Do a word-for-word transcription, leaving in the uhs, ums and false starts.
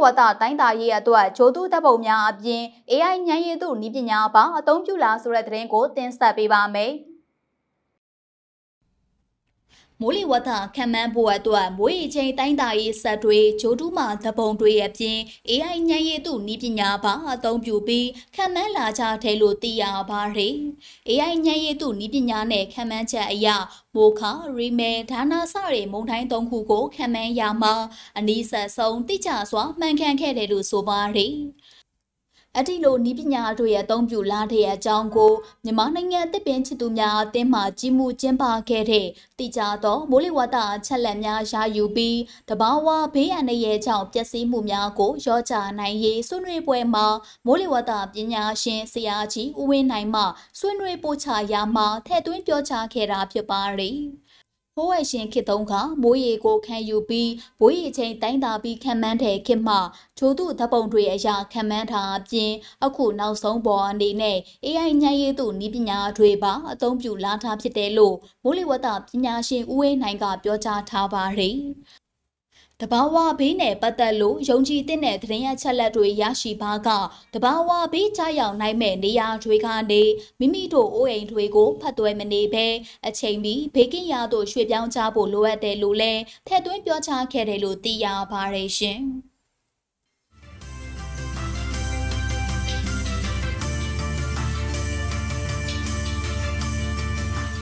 ဝသတိုင်းသားရေးအတွက်ဂျိုးတူတပ်ပုံများအပြင် A I ဉာဏ်ရည်သူနည်းပညာပါအသုံးပြုလာဆိုတဲ့သတင်းကိုတင်ဆက်ပေးပါမယ်။မိုးလေဝသခံမှန်းဖို့အတွက်မိုးရေချိန်တိုင်းတာရေးဆက်တွေဂျိုးတူးမှသပုံတွေအပြင် A I ဉာဏ်ရည်သူနည်းပညာပါအသုံးပြုပြီးခံမှန်းလာကြတယ်လို့သိရပါတယ်။ A I ဉာဏ်ရည်သူနည်းပညာနဲ့ခံမှန်းချက်အရမိုခါရီမဲဒါနာစတွေမုန်တိုင်းသုံးခုကိုခံမှန်းရမှာအနည်းဆက်ဆုံးတိကျစွာမှန်ကန်ခဲ့တယ်လို့ဆိုပါတယ်။အတီလိုနီးပညာတို့ရဲ့အသုံးပြုလာတဲ့အကြောင်းကိုမြန်မာနိုင်ငံတစ်ပင်ချစ်သူများအသင်းမှကြီးမှုကျင်းပခဲ့တဲ့တိကျသောမိုးလေဝသချက်လက်များရယူပြီးတဘာဝဘေးအန္တရာယ်ကြောင့်ပျက်စီးမှုများကိုရောချနိုင်ရေးဆွေးနွေးပွဲမှာမိုးလေဝသပညာရှင်ဆရာကြီးဦးဝင်းနိုင်မှဆွေးနွေးပို့ချရာမှာထည့်သွင်းပြောကြားခဲ့တာဖြစ်ပါတယ်။ဟိုးဝဲရှင်ခေတ်သုံးခါမိုးရေကိုခံယူပြီးဘိုးရေချိန်တိုင်းတာပြီးခံမှန်းတဲ့ခေတ်မှချိုးသူဓပုံတွေအရာခံမှန်းတာအပြင်အခုနောက်ဆုံးပေါ်အနေနဲ့ A I ဉာဏ်ရည်သူနည်းပညာတွေပါအသုံးပြုလာတာဖြစ်တယ်လို့မိုးလေဝသပညာရှင်ဦးဝင်းနိုင်ကပြောကြားထားပါတယ်။တဘာဝဘေးနဲ့ပတ်သက်လို့ယုံကြည်တဲ့သတင်းအချက်လက်တွေရရှိပါကတဘာဝဘေးချရောက်နိုင်မဲ့နေရာတွေကနေမိမိတို့အိုးအိမ်တွေကိုဖတ်သွဲမနေဘဲအချိန်မီဘေးကင်းရာသို့ရွှေ့ပြောင်းကြဖို့လိုအပ်တယ်လို့လည်းထည့်သွင်းပြောကြားခဲ့တယ်လို့သိရပါတယ်ရှင်။